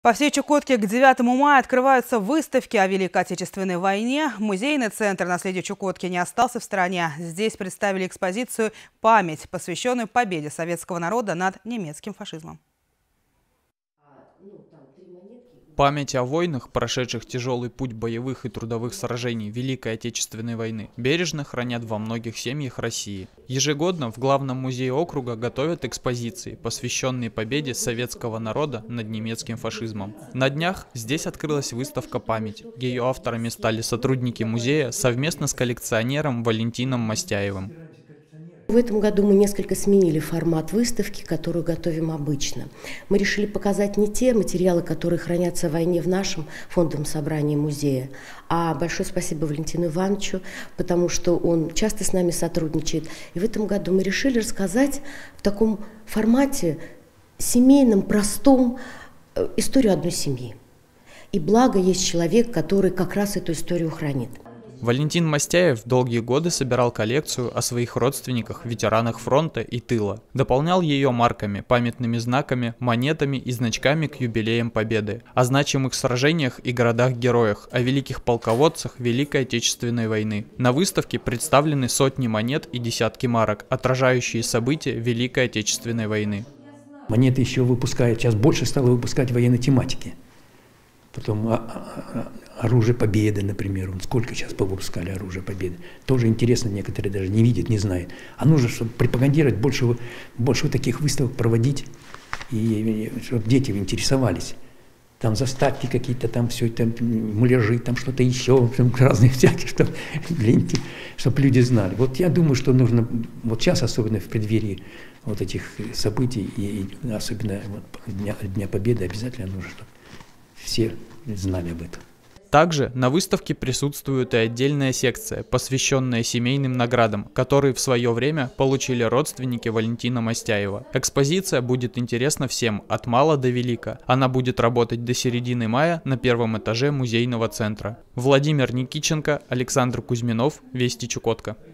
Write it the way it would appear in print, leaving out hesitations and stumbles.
По всей Чукотке к 9 мая открываются выставки о Великой Отечественной войне. Музейный центр наследия Чукотки не остался в стороне. Здесь представили экспозицию «Память», посвященную победе советского народа над немецким фашизмом. Память о войнах, прошедших тяжелый путь боевых и трудовых сражений Великой Отечественной войны, бережно хранят во многих семьях России. Ежегодно в Главном музее округа готовят экспозиции, посвященные победе советского народа над немецким фашизмом. На днях здесь открылась выставка «Память». Ее авторами стали сотрудники музея совместно с коллекционером Валентином Мастяевым. В этом году мы несколько сменили формат выставки, которую готовим обычно. Мы решили показать не те материалы, которые хранятся в войне в нашем фондовом собрании музея, а большое спасибо Валентину Ивановичу, потому что он часто с нами сотрудничает. И в этом году мы решили рассказать в таком формате семейном, простом, историю одной семьи. И благо есть человек, который как раз эту историю хранит. Валентин Мастяев долгие годы собирал коллекцию о своих родственниках, ветеранах фронта и тыла. Дополнял ее марками, памятными знаками, монетами и значками к юбилеям Победы, о значимых сражениях и городах-героях, о великих полководцах Великой Отечественной войны. На выставке представлены сотни монет и десятки марок, отражающие события Великой Отечественной войны. Монеты еще выпускают, сейчас больше стало выпускать военной тематики. Потом оружие Победы, например, сколько сейчас повыпускали оружие Победы. Тоже интересно, некоторые даже не видят, не знают. А нужно, чтобы пропагандировать, больше таких выставок проводить, и чтобы дети интересовались. Там заставки какие-то, там все это, муляжи, там что-то еще, разные всякие, чтобы люди знали. Вот я думаю, что нужно, вот сейчас, особенно в преддверии вот этих событий, и особенно Дня Победы, обязательно нужно, чтобы все знали об этом. Также на выставке присутствует и отдельная секция, посвященная семейным наградам, которые в свое время получили родственники Валентина Мастяева. Экспозиция будет интересна всем, от мала до велика. Она будет работать до середины мая на первом этаже музейного центра. Владимир Никиченко, Александр Кузьминов, Вести Чукотка.